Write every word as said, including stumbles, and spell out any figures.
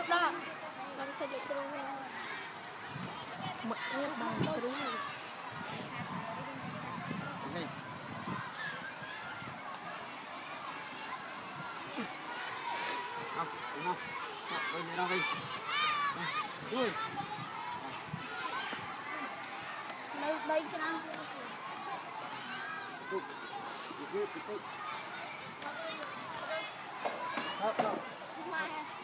đó làm thay được luôn mặc ép bằng tôi đúng rồi không đúng không rồi đi đâu đi ui đây đây cho nó tụt tụt tụt tụt đâu đâu